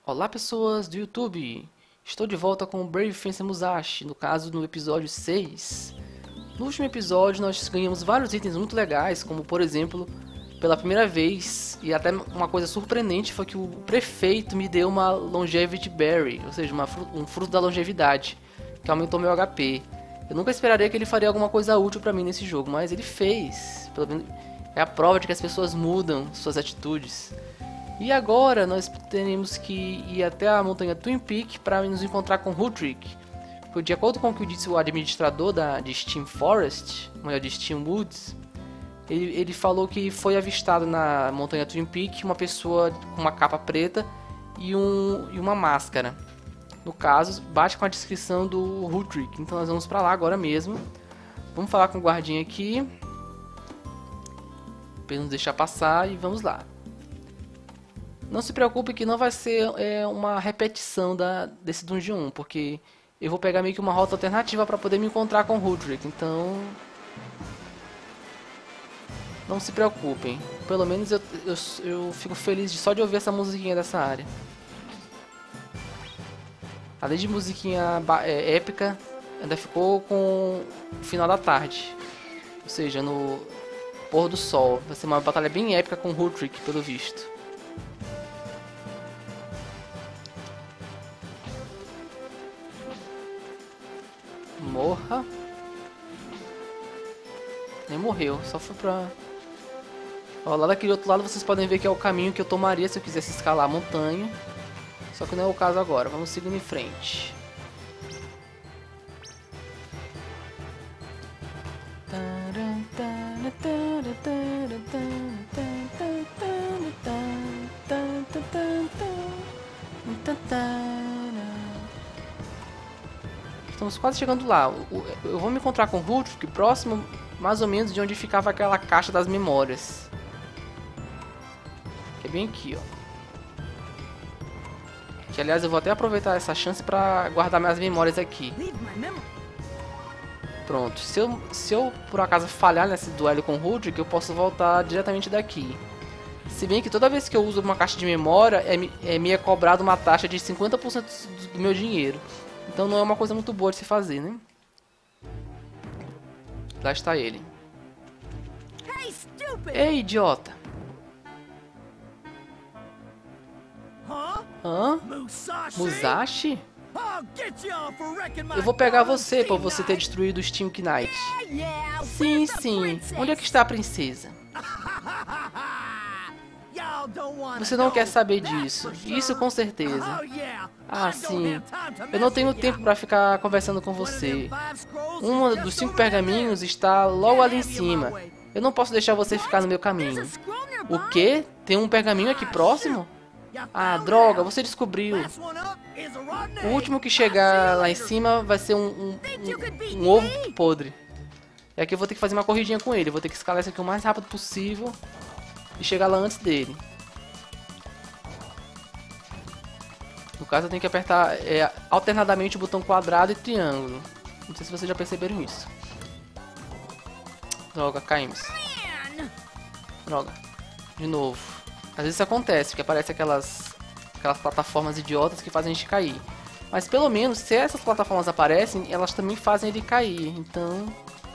Olá pessoas do YouTube, estou de volta com o Brave Fencer Musashi, no caso no episódio 6. No último episódio nós ganhamos vários itens muito legais, como por exemplo, pela primeira vez, e até uma coisa surpreendente foi que o prefeito me deu uma Longevity Berry, ou seja, um fruto da longevidade, que aumentou meu HP. Eu nunca esperaria que ele faria alguma coisa útil pra mim nesse jogo, mas ele fez. Pelo menos é a prova de que as pessoas mudam suas atitudes. E agora nós teremos que ir até a montanha Twin Peak para nos encontrar com Hudrick. Porque de acordo com o que disse o administrador de Steam Forest, melhor de Steam Woods, ele falou que foi avistado na montanha Twin Peak uma pessoa com uma capa preta e uma máscara. No caso, bate com a descrição do Hudrick. Então nós vamos para lá agora mesmo. Vamos falar com o guardinha aqui, para ele nos deixar passar, e vamos lá. Não se preocupe que não vai ser uma repetição desse Dungeon 1, porque eu vou pegar meio que uma rota alternativa para poder me encontrar com o Hudrick, então não se preocupem. Pelo menos eu fico feliz só de ouvir essa musiquinha dessa área. Além de musiquinha épica, ainda ficou com o final da tarde, ou seja, no pôr do sol. Vai ser uma batalha bem épica com o Hudrick, pelo visto. Morra. Nem morreu, só foi pra... Ó, lá daquele outro lado vocês podem ver que é o caminho que eu tomaria se eu quisesse escalar a montanha. Só que não é o caso agora, vamos seguindo em frente. Estamos quase chegando lá. Eu vou me encontrar com o Hudrick próximo, mais ou menos, de onde ficava aquela caixa das memórias. Que é bem aqui, ó. Que, aliás, eu vou até aproveitar essa chance para guardar minhas memórias aqui. Pronto. Se eu por acaso falhar nesse duelo com o Hudrick, eu posso voltar diretamente daqui. Se bem que toda vez que eu uso uma caixa de memória, me é cobrado uma taxa de 50% do meu dinheiro. Então não é uma coisa muito boa de se fazer, né? Lá está ele. Ei, idiota! Hã? Musashi? Eu vou pegar você por você ter destruído o Steam Knight. Sim, sim. Onde é que está a princesa? Você não quer saber disso. Isso com certeza. Ah, sim. Eu não tenho tempo para ficar conversando com você. Um dos 5 pergaminhos está logo ali em cima. Eu não posso deixar você ficar no meu caminho. O quê? Tem um pergaminho aqui próximo? Ah, droga, você descobriu. O último que chegar lá em cima vai ser um ovo podre. É que eu vou ter que fazer uma corridinha com ele. Eu vou ter que escalar isso aqui o mais rápido possível e chegar lá antes dele. No caso eu tenho que apertar alternadamente o botão quadrado e triângulo. Não sei se vocês já perceberam isso. Droga, caímos. Droga. De novo. Às vezes isso acontece, porque aparece aquelas plataformas idiotas que fazem a gente cair. Mas pelo menos, se essas plataformas aparecem, elas também fazem ele cair. Então...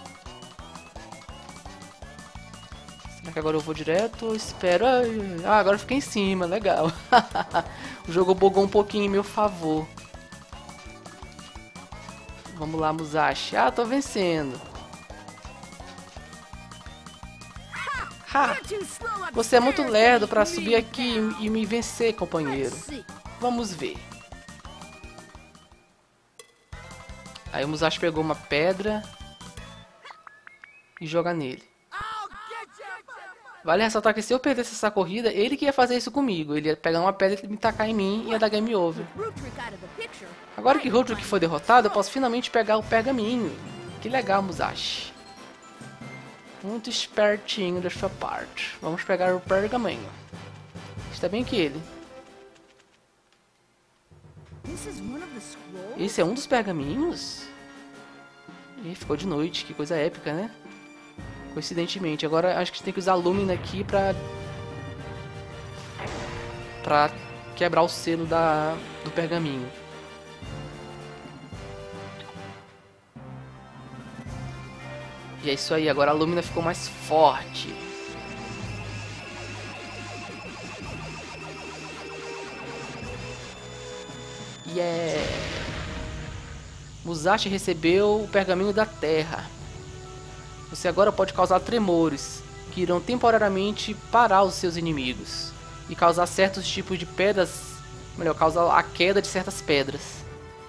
será que agora eu vou direto? Espero... ah, agora eu fiquei em cima, legal. O jogo bugou um pouquinho em meu favor. Vamos lá, Musashi. Ah, tô vencendo. Ha! Você é muito lerdo para subir aqui e me vencer, companheiro. Vamos ver. Aí o Musashi pegou uma pedra e joga nele. Vale ressaltar que se eu perdesse essa corrida, ele que ia fazer isso comigo. Ele ia pegar uma pedra e me tacar em mim e ia dar game over. Agora que Hudrick foi derrotado, eu posso finalmente pegar o pergaminho. Que legal, Musashi. Muito espertinho da sua parte. Vamos pegar o pergaminho. Está bem que ele. Esse é um dos pergaminhos? Ih, ficou de noite. Que coisa épica, né? Coincidentemente. Agora acho que a gente tem que usar Lumina aqui pra quebrar o selo do pergaminho. E é isso aí, agora a Lumina ficou mais forte. Musashi recebeu o pergaminho da Terra. Você agora pode causar tremores, que irão temporariamente parar os seus inimigos. E causar certos tipos de pedras, melhor, causar a queda de certas pedras.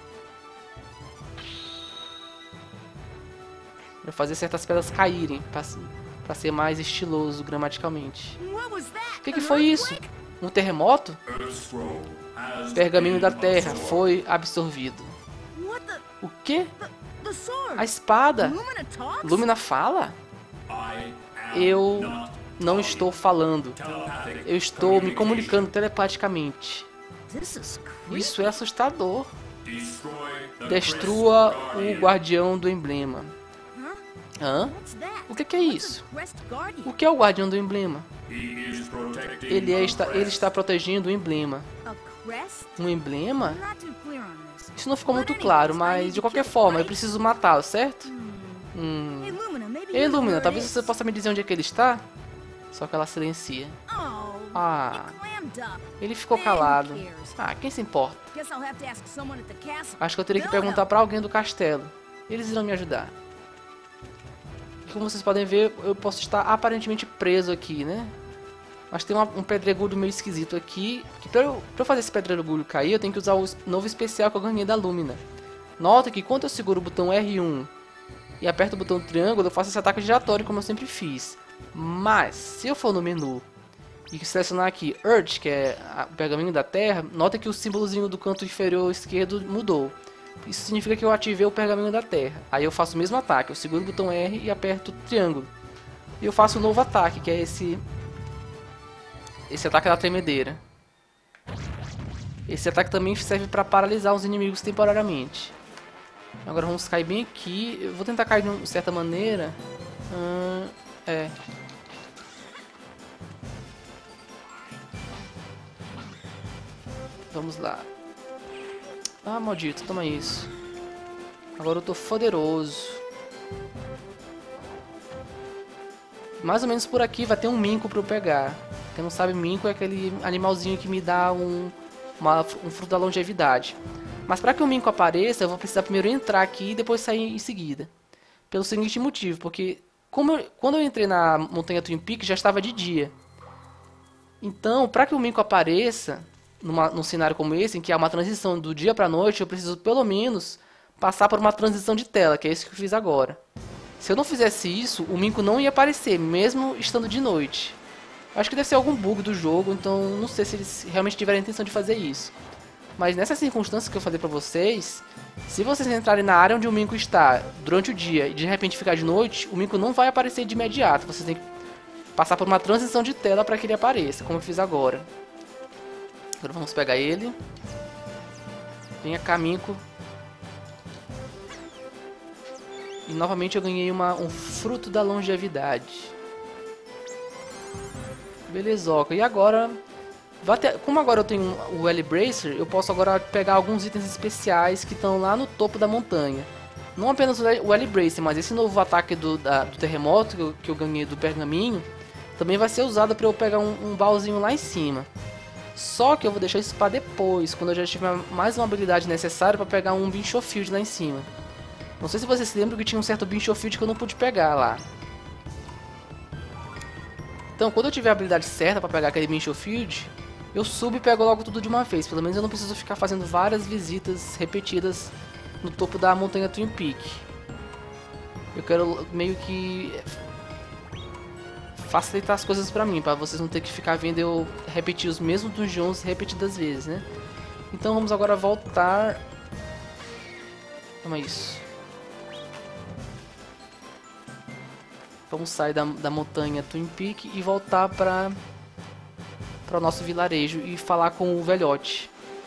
Pra fazer certas pedras caírem, pra ser mais estiloso gramaticalmente. O que foi isso? Um terremoto? O pergaminho da Terra foi absorvido. O quê? A espada? Lumina fala? Eu não estou falando. Eu estou me comunicando telepaticamente. Isso é assustador. Destrua o guardião do emblema. Hã? O que é isso? O que é o guardião do emblema? Ele está protegendo o emblema. Um emblema? Isso não ficou muito claro, mas de qualquer forma, eu preciso matá-lo, certo? Ei, Lumina, talvez você possa me dizer onde é que ele está? Só que ela silencia. Ah, ele ficou calado. Ah, quem se importa? Acho que eu teria que perguntar para alguém do castelo. Eles irão me ajudar. Como vocês podem ver, eu posso estar aparentemente preso aqui, né? Mas tem um pedregulho meio esquisito aqui. Que pra eu fazer esse pedregulho cair, eu tenho que usar o novo especial que eu ganhei da Lumina. Nota que quando eu seguro o botão R1 e aperto o botão triângulo, eu faço esse ataque giratório como eu sempre fiz. Mas, se eu for no menu e selecionar aqui Earth, que é o pergaminho da Terra, nota que o símbolozinho do canto inferior esquerdo mudou. Isso significa que eu ativei o pergaminho da Terra. Aí eu faço o mesmo ataque, eu seguro o botão R e aperto o triângulo. E eu faço um novo ataque, que é esse ataque da tremedeira. Esse ataque também serve para paralisar os inimigos temporariamente. Agora vamos cair bem aqui. Eu vou tentar cair de uma certa maneira. Vamos lá. Ah, maldito, toma isso. Agora eu tô poderoso. Mais ou menos por aqui vai ter um minco pra eu pegar. Quem não sabe, minco é aquele animalzinho que me dá um fruto da longevidade. Mas para que o minco apareça, eu vou precisar primeiro entrar aqui e depois sair em seguida. Pelo seguinte motivo, porque quando eu entrei na montanha Twin Peaks já estava de dia. Então, para que o minco apareça num cenário como esse, em que há uma transição do dia para a noite, eu preciso pelo menos passar por uma transição de tela, que é isso que eu fiz agora. Se eu não fizesse isso, o minco não ia aparecer, mesmo estando de noite. Acho que deve ser algum bug do jogo, então não sei se eles realmente tiveram a intenção de fazer isso. Mas nessas circunstâncias que eu falei pra vocês, se vocês entrarem na área onde o minco está durante o dia e de repente ficar de noite, o minco não vai aparecer de imediato. Vocês têm que passar por uma transição de tela para que ele apareça, como eu fiz agora. Agora vamos pegar ele. Venha cá, minco. E novamente eu ganhei um fruto da longevidade. Belezoca. E agora, como agora eu tenho o L-Bracer, eu posso agora pegar alguns itens especiais que estão lá no topo da montanha. Não apenas o L-Bracer, mas esse novo ataque do terremoto que eu ganhei do pergaminho, também vai ser usado para eu pegar um baúzinho lá em cima. Só que eu vou deixar isso para depois, quando eu já tiver mais uma habilidade necessária para pegar um Binshofield lá em cima. Não sei se vocês se lembram que tinha um certo Binshofield que eu não pude pegar lá. Então, quando eu tiver a habilidade certa para pegar aquele Binshofield, eu subo e pego logo tudo de uma vez. Pelo menos eu não preciso ficar fazendo várias visitas repetidas no topo da montanha Twin Peak. Eu quero meio que facilitar as coisas pra mim, para vocês não ter que ficar vendo eu repetir os mesmos dungeons repetidas vezes, né? Então vamos agora voltar. Toma isso. Vamos sair da montanha Twin Peak e voltar para o nosso vilarejo e falar com o velhote.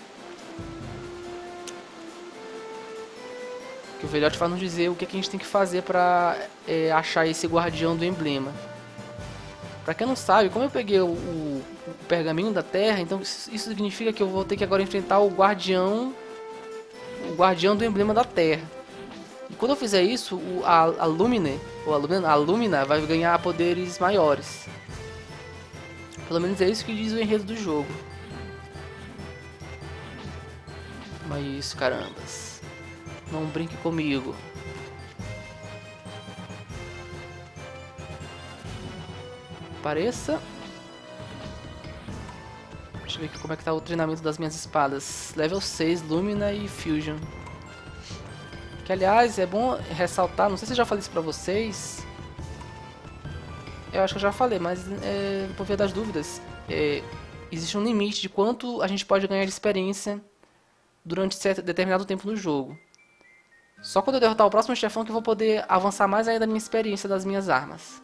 Que o velhote vai nos dizer o que a gente tem que fazer para achar esse guardião do emblema. Pra quem não sabe, como eu peguei o pergaminho da Terra, então isso significa que eu vou ter que agora enfrentar o guardião do emblema da Terra. E quando eu fizer isso, a Lumina vai ganhar poderes maiores. Pelo menos é isso que diz o enredo do jogo. Mas isso, carambas. Não brinque comigo. Apareça. Deixa eu ver aqui como é que tá o treinamento das minhas espadas. Level 6, Lumina e Fusion. Que aliás, é bom ressaltar, não sei se eu já falei isso pra vocês. Eu acho que eu já falei, mas por via das dúvidas. Existe um limite de quanto a gente pode ganhar de experiência durante determinado tempo no jogo. Só quando eu derrotar o próximo chefão que eu vou poder avançar mais ainda a minha experiência das minhas armas.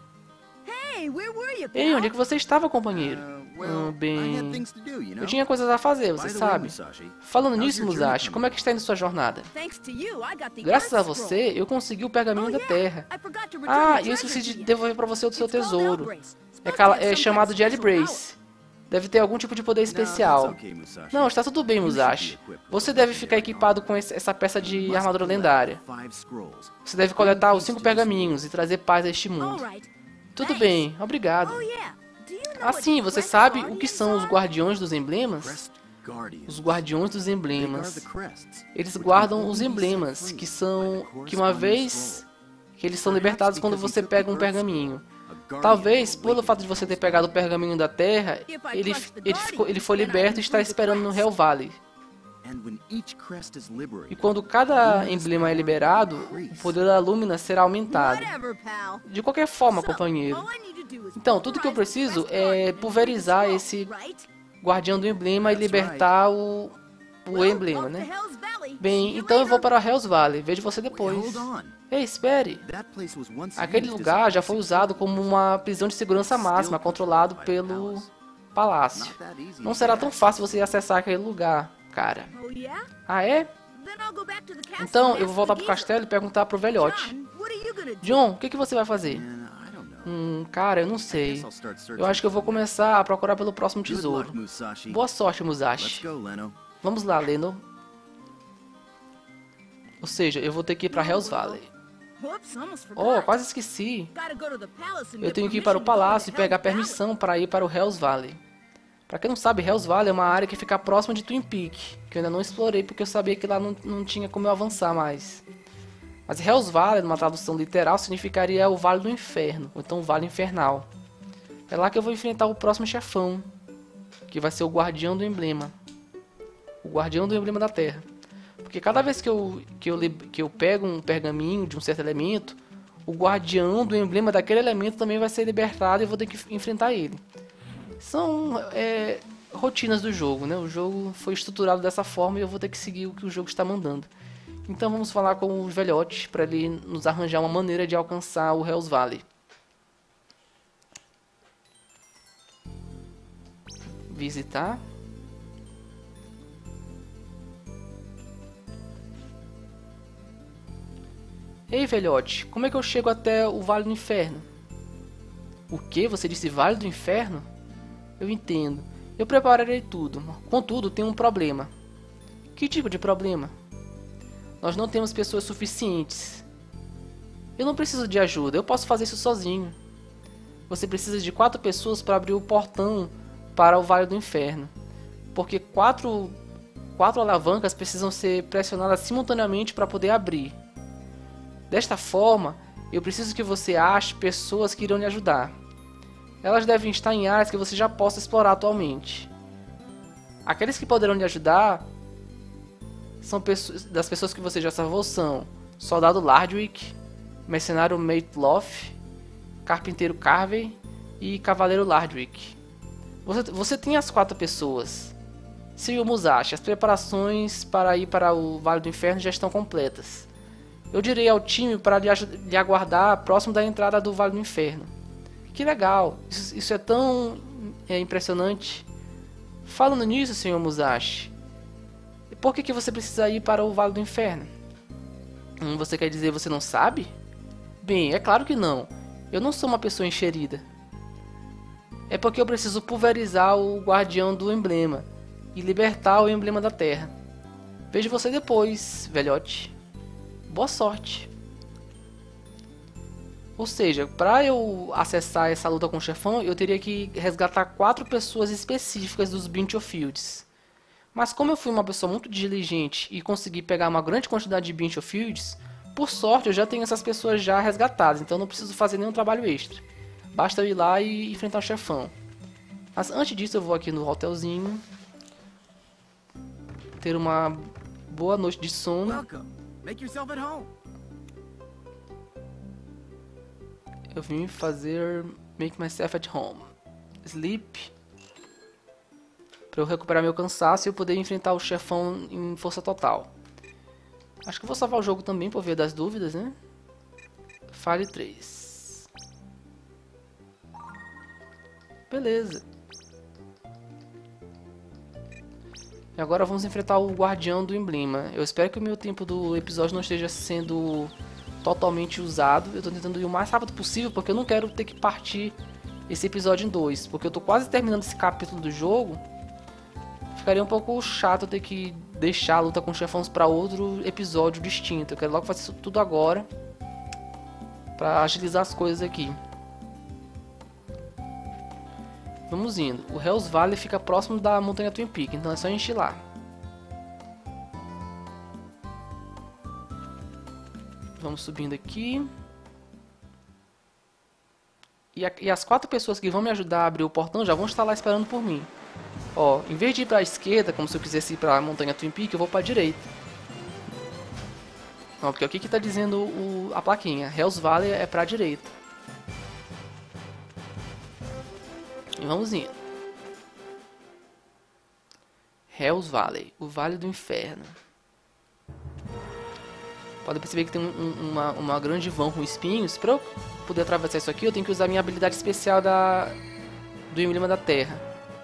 Ei, onde é que você estava, companheiro? Bem... Eu tinha coisas a fazer, você sabe. Falando nisso, Musashi, como é que está indo sua jornada? Graças a você, eu consegui o pergaminho da Terra. Ah, e eu esqueci de devolver para você o seu tesouro. É chamado de L-Brace. Deve ter algum tipo de poder especial. Não, está tudo bem, Musashi. Você deve ficar equipado com essa peça de armadura lendária. Você deve coletar os 5 pergaminhos e trazer paz a este mundo. Tudo bem, obrigado. Assim, você sabe o que são os Guardiões dos Emblemas? Os Guardiões dos Emblemas. Eles guardam os emblemas, que uma vez que eles são libertados quando você pega um pergaminho. Talvez, pelo fato de você ter pegado o pergaminho da Terra, ele foi liberto e está esperando no Hell Valley. E quando cada emblema é liberado, o poder da Lumina será aumentado. De qualquer forma, companheiro. Então, tudo que eu preciso é pulverizar esse guardião do emblema e libertar o emblema, né? Bem, então eu vou para Hell's Valley. Vejo você depois. Ei, espere. Aquele lugar já foi usado como uma prisão de segurança máxima, controlado pelo palácio. Não será tão fácil você acessar aquele lugar, cara. Ah, é? Então, eu vou voltar pro castelo e perguntar pro velhote. John, o que você vai fazer? Cara, eu não sei. Eu acho que eu vou começar a procurar pelo próximo tesouro. Boa sorte, Musashi. Vamos lá, Leno. Ou seja, eu vou ter que ir pra Hell's Valley. Oh, quase esqueci. Eu tenho que ir para o palácio e pegar permissão para ir para o Hell's Valley. Pra quem não sabe, Hell's Valley é uma área que fica próxima de Twin Peak, que eu ainda não explorei porque eu sabia que lá não tinha como eu avançar mais. Mas Hell's Valley, numa tradução literal, significaria o Vale do Inferno, ou então o Vale Infernal. É lá que eu vou enfrentar o próximo chefão, que vai ser o Guardião do Emblema. O Guardião do Emblema da Terra. Porque cada vez que eu pego um pergaminho de um certo elemento, o Guardião do Emblema daquele elemento também vai ser libertado e eu vou ter que enfrentar ele. São rotinas do jogo, né? O jogo foi estruturado dessa forma e eu vou ter que seguir o que o jogo está mandando. Então vamos falar com o velhote para ele nos arranjar uma maneira de alcançar o Hell's Valley. Visitar. Ei, velhote, como é que eu chego até o Vale do Inferno? O que? Você disse Vale do Inferno? Eu entendo. Eu prepararei tudo. Contudo, tem um problema. Que tipo de problema? Nós não temos pessoas suficientes. Eu não preciso de ajuda, eu posso fazer isso sozinho. Você precisa de 4 pessoas para abrir o portão para o Vale do Inferno. Porque 4 alavancas precisam ser pressionadas simultaneamente para poder abrir. Desta forma, eu preciso que você ache pessoas que irão lhe ajudar. Elas devem estar em áreas que você já possa explorar atualmente. Aqueles que poderão lhe ajudar das pessoas que você já salvou são Soldado Lardwick, Mercenário Mateloff, Carpinteiro Carvey e Cavaleiro Lardwick. Você tem as 4 pessoas. Senhor Musashi, as preparações para ir para o Vale do Inferno já estão completas. Eu direi ao time para lhe aguardar próximo da entrada do Vale do Inferno. Que legal! Isso é tão impressionante. Falando nisso, Sr. Musashi, por que você precisa ir para o Vale do Inferno? Você quer dizer você não sabe? Bem, é claro que não. Eu não sou uma pessoa enxerida. É porque eu preciso pulverizar o guardião do emblema e libertar o emblema da terra. Vejo você depois, velhote. Boa sorte. Ou seja, para eu acessar essa luta com o chefão, eu teria que resgatar 4 pessoas específicas dos Battlefields. Mas como eu fui uma pessoa muito diligente e consegui pegar uma grande quantidade de Battlefields, por sorte eu já tenho essas pessoas já resgatadas, então não preciso fazer nenhum trabalho extra. Basta eu ir lá e enfrentar o chefão. Mas antes disso eu vou aqui no hotelzinho, ter uma boa noite de sono. Eu vim fazer Make Myself at Home. Sleep. Pra eu recuperar meu cansaço e eu poder enfrentar o chefão em força total. Acho que eu vou salvar o jogo também por via das dúvidas, né? File 3. Beleza. E agora vamos enfrentar o guardião do emblema. Eu espero que o meu tempo do episódio não esteja sendo totalmente usado. Eu tô tentando ir o mais rápido possível porque eu não quero ter que partir esse episódio em 2. Porque eu tô quase terminando esse capítulo do jogo. Ficaria um pouco chato ter que deixar a luta com chefões para outro episódio distinto. Eu quero logo fazer isso tudo agora para agilizar as coisas aqui. Vamos indo. O Hells Valley fica próximo da montanha Twin Peak, então é só encher lá. Vamos subindo aqui. E as 4 pessoas que vão me ajudar a abrir o portão já vão estar lá esperando por mim. Ó, em vez de ir para a esquerda, como se eu quisesse ir para a montanha Twin Peak, eu vou para a direita. Não, porque aqui que está dizendo a plaquinha. Hells Valley é para a direita. E vamos indo. Hells Valley, o Vale do Inferno. Pode perceber que tem uma grande vão com espinhos. Para eu poder atravessar isso aqui, eu tenho que usar minha habilidade especial do emblema da terra.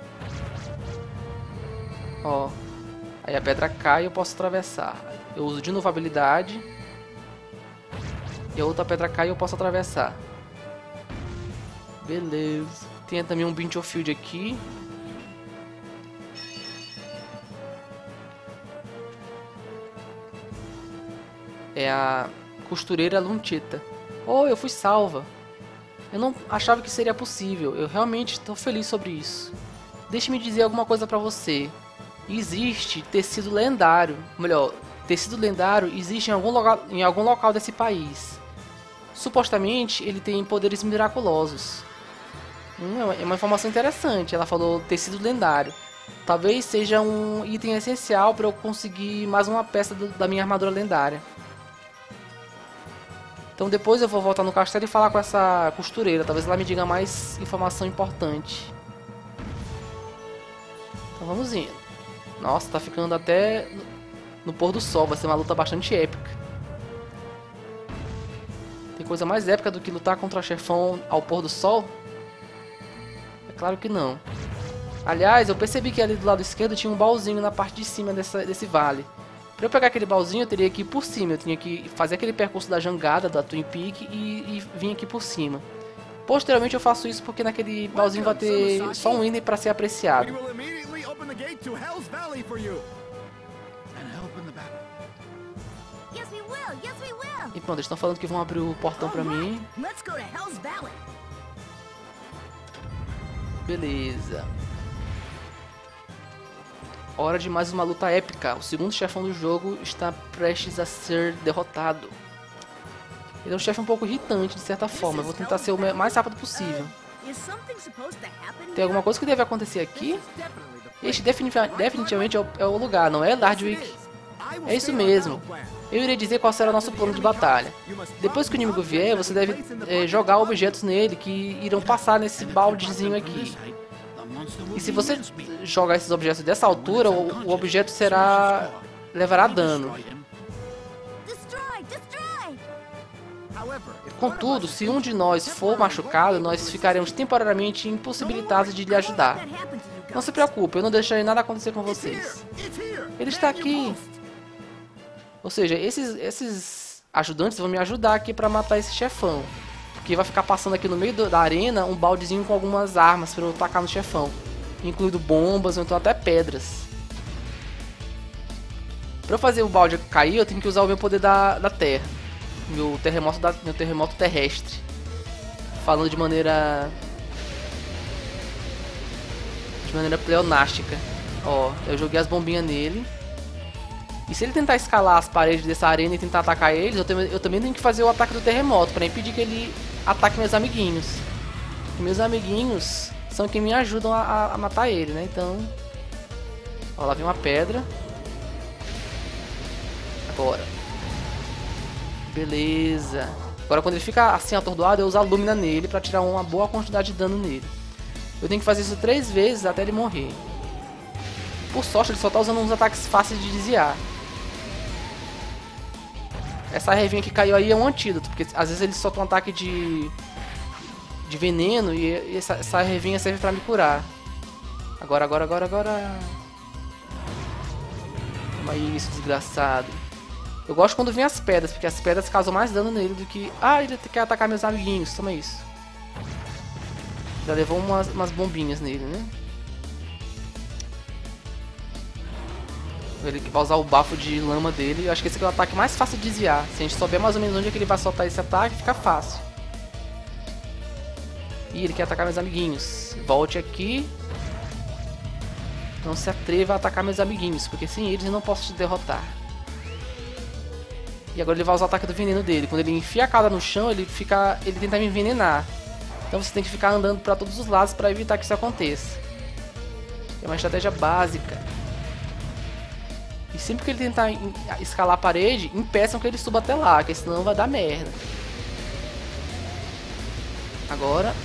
Ó, aí a pedra cai e eu posso atravessar. Eu uso de novo a habilidade. E a outra pedra cai e eu posso atravessar. Beleza. Tem também um Battlefield aqui. É a costureira Lunchita. Oh, eu fui salva. Eu não achava que seria possível. Eu realmente estou feliz sobre isso. Deixe-me dizer alguma coisa pra você. Existe tecido lendário. Melhor, tecido lendário existe em algum local desse país. Supostamente ele tem poderes miraculosos. É uma informação interessante. Ela falou tecido lendário. Talvez seja um item essencial para eu conseguir mais uma peça da minha armadura lendária. Então depois eu vou voltar no castelo e falar com essa costureira. Talvez ela me diga mais informação importante. Então vamos indo. Nossa, tá ficando até no pôr do sol. Vai ser uma luta bastante épica. Tem coisa mais épica do que lutar contra chefão ao pôr do sol? É claro que não. Aliás, eu percebi que ali do lado esquerdo tinha um baúzinho na parte de cima desse vale. Para eu pegar aquele baúzinho, eu teria que ir por cima. Eu tinha que fazer aquele percurso da jangada, da Twin Peak e vir aqui por cima. Posteriormente eu faço isso porque naquele baúzinho vai ter só um item para ser apreciado. E pronto, eles estão falando que vão abrir o portão para mim. Beleza. Hora de mais uma luta épica. O segundo chefão do jogo está prestes a ser derrotado. Ele é um chefe um pouco irritante, de certa forma. Eu vou tentar ser o mais rápido possível. Tem alguma coisa que deve acontecer aqui? Este definitivamente é o lugar, não é, Lardwick? É isso mesmo. Eu irei dizer qual será o nosso plano de batalha. Depois que o inimigo vier, você deve jogar objetos nele que irão passar nesse baldezinho aqui. E se você jogar esses objetos dessa altura, o objeto levará dano. Contudo, se um de nós for machucado, nós ficaremos temporariamente impossibilitados de lhe ajudar. Não se preocupe, eu não deixarei nada acontecer com vocês. Ele está aqui. Ou seja, esses ajudantes vão me ajudar aqui para matar esse chefão. Porque vai ficar passando aqui no meio da arena um baldezinho com algumas armas pra eu tacar no chefão. Incluindo bombas ou então até pedras. Pra eu fazer o balde cair, eu tenho que usar o meu poder da terra. Meu terremoto terrestre. Falando de maneira pleonástica. Ó, eu joguei as bombinhas nele. E se ele tentar escalar as paredes dessa arena e tentar atacar eles, eu também tenho que fazer o ataque do terremoto pra impedir que ele ataque meus amiguinhos. E meus amiguinhos são quem me ajudam a matar ele, né? Então, ó, lá vem uma pedra. Agora. Beleza. Agora quando ele fica assim atordoado, eu uso a Lúmina nele pra tirar uma boa quantidade de dano nele. Eu tenho que fazer isso 3 vezes até ele morrer. Por sorte, ele só tá usando uns ataques fáceis de desviar. Essa revinha que caiu aí é um antídoto, porque às vezes ele solta um ataque de veneno e essa revinha serve pra me curar. Agora. Toma isso, desgraçado. Eu gosto quando vem as pedras, porque as pedras causam mais dano nele do que... Ah, ele quer atacar meus amiguinhos, toma isso. Já levou umas bombinhas nele, né? Ele vai usar o bafo de lama dele. Eu acho que esse aqui é o ataque mais fácil de desviar. Se a gente souber mais ou menos onde é que ele vai soltar esse ataque, fica fácil. Ih, ele quer atacar meus amiguinhos. Volte aqui. Não se atreva a atacar meus amiguinhos, porque sem eles eu não posso te derrotar. E agora ele vai usar o ataque do veneno dele. Quando ele enfia a cara no chão, ele tenta me envenenar. Então você tem que ficar andando para todos os lados para evitar que isso aconteça. É uma estratégia básica. E sempre que ele tentar escalar a parede, impeçam que ele suba até lá, porque senão vai dar merda. Agora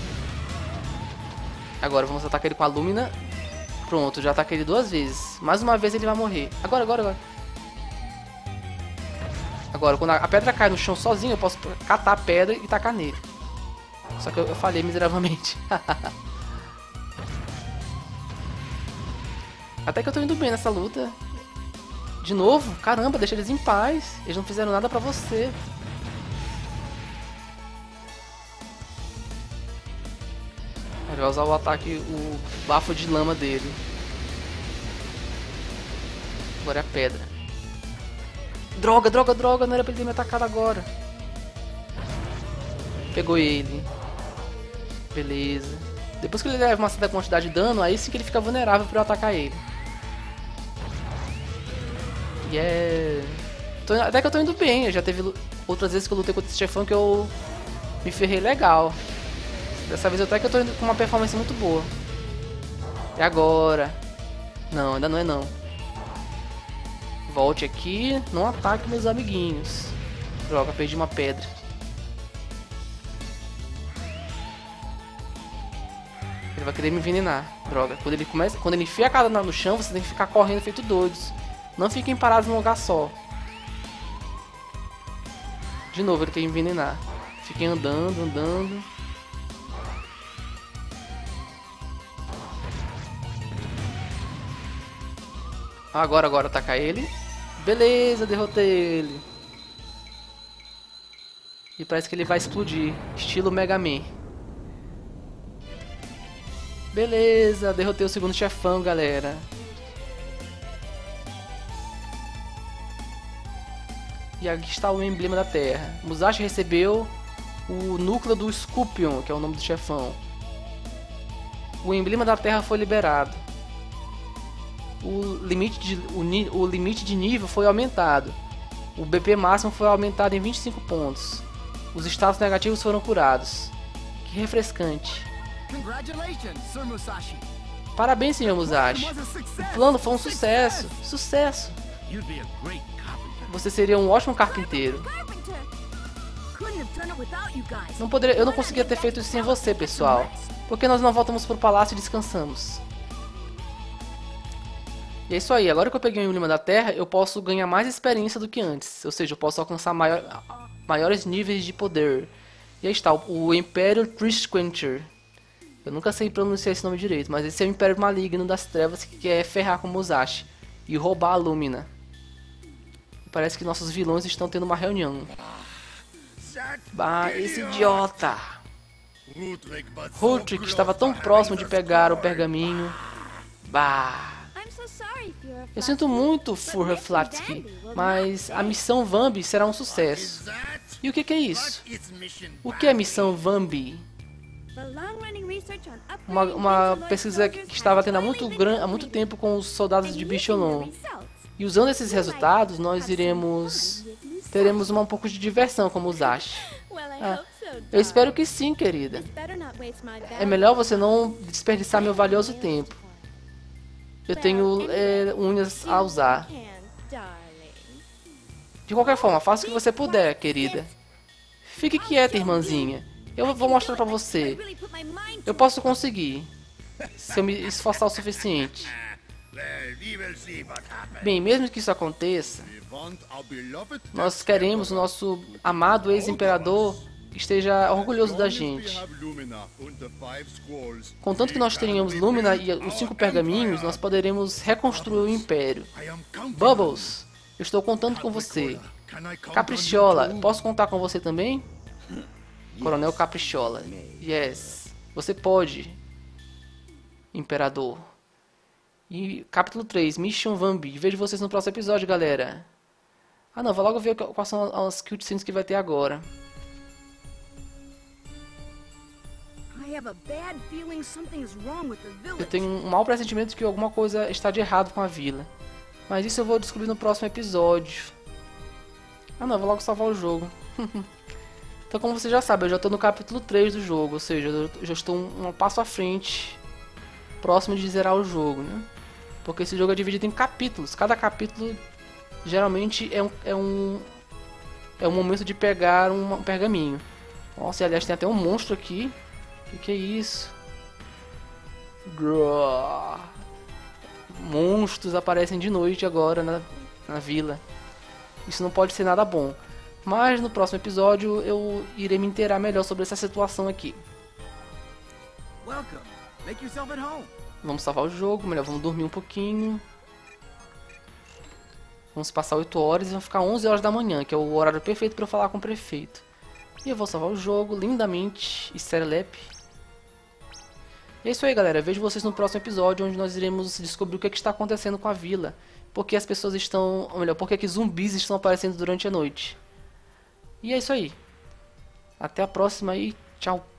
vamos atacar ele com a Lúmina. Pronto, já ataquei ele 2 vezes. Mais uma vez ele vai morrer. Agora. Agora, quando a pedra cai no chão sozinho, eu posso catar a pedra e tacar nele. Só que eu falhei miseravelmente. Até que eu tô indo bem nessa luta. De novo? Caramba, deixa eles em paz. Eles não fizeram nada pra você. Ele vai usar o ataque, o bafo de lama dele. Agora é a pedra. Droga, não era pra ele ter me atacado agora. Pegou ele. Beleza. Depois que ele leva uma certa quantidade de dano, aí sim que ele fica vulnerável pra eu atacar ele. Yeah. Até que eu tô indo bem, já teve outras vezes que eu lutei contra esse chefão que eu me ferrei legal. Dessa vez até que eu tô indo com uma performance muito boa. E agora? Não, ainda não é não. Volte aqui, não ataque meus amiguinhos. Droga, perdi uma pedra. Ele vai querer me envenenar. Droga, quando ele enfia a cara no chão, você tem que ficar correndo feito doidos. Não fiquem parados num lugar só. De novo, ele quer me envenenar. Fiquem andando. Agora atacar ele. Beleza, derrotei ele. E parece que ele vai explodir. Estilo Mega Man. Beleza, derrotei o segundo chefão, galera. E aqui está o emblema da Terra. Musashi recebeu o núcleo do Scorpion, que é o nome do chefão. O emblema da Terra foi liberado. O limite de nível foi aumentado. O BP máximo foi aumentado em 25 pontos. Os status negativos foram curados. Que refrescante. Parabéns, Sr. Musashi. O plano foi um sucesso. Sucesso. Você seria um ótimo carpinteiro. Eu não conseguia ter feito isso sem você, pessoal. Por que nós não voltamos pro palácio e descansamos? E é isso aí, agora que eu peguei o emblema da Terra, eu posso ganhar mais experiência do que antes. Ou seja, eu posso alcançar maiores níveis de poder. E aí está, o Império Trishquencher. Eu nunca sei pronunciar esse nome direito, mas esse é o Império Maligno das Trevas que quer ferrar com Musashi e roubar a Lúmina. Parece que nossos vilões estão tendo uma reunião. Bah, esse idiota! Roderick estava tão próximo de pegar o pergaminho. Bah! Eu sinto muito, Furra Flatsky, mas a missão Vambi será um sucesso. E o que é isso? O que é a missão Vambi? Uma pesquisa que estava tendo há muito tempo com os soldados de Bicholon. E usando esses resultados, nós teremos um pouco de diversão como os Ash. Eu espero que sim, querida. É melhor você não desperdiçar meu valioso tempo. Eu tenho unhas a usar. De qualquer forma, faça o que você puder, querida. Fique quieta, irmãzinha. Eu vou mostrar pra você. Eu posso conseguir, se eu me esforçar o suficiente. Bem, mesmo que isso aconteça, nós queremos o nosso amado ex-imperador que esteja orgulhoso da gente. Contanto que nós tenhamos Lumina e os 5 pergaminhos, nós poderemos reconstruir o Império. Bubbles, eu estou contando com você. Caprichola, posso contar com você também? Coronel Caprichola. Yes, você pode, Imperador. E capítulo 3, Mission Vambi. Vejo vocês no próximo episódio, galera. Ah não, vou logo ver quais são as cutscenes que vai ter agora. Eu tenho um mau pressentimento de que alguma coisa está de errado com a vila. Mas isso eu vou descobrir no próximo episódio. Ah não, vou logo salvar o jogo. Então como você já sabe, eu já estou no capítulo 3 do jogo. Ou seja, eu já estou um passo à frente, próximo de zerar o jogo, né? Porque esse jogo é dividido em capítulos. Cada capítulo geralmente é um momento de pegar um pergaminho. Nossa, e aliás tem até um monstro aqui. O que é isso? Monstros aparecem de noite agora na vila. Isso não pode ser nada bom. Mas no próximo episódio eu irei me inteirar melhor sobre essa situação aqui. Vamos salvar o jogo, melhor vamos dormir um pouquinho. Vamos passar 8 horas e vão ficar 11 horas da manhã, que é o horário perfeito para eu falar com o prefeito. E eu vou salvar o jogo lindamente e serelepe. E é isso aí, galera. Vejo vocês no próximo episódio, onde nós iremos descobrir o que está acontecendo com a vila. Por que as pessoas estão... Ou melhor, por que zumbis estão aparecendo durante a noite. E é isso aí. Até a próxima e tchau.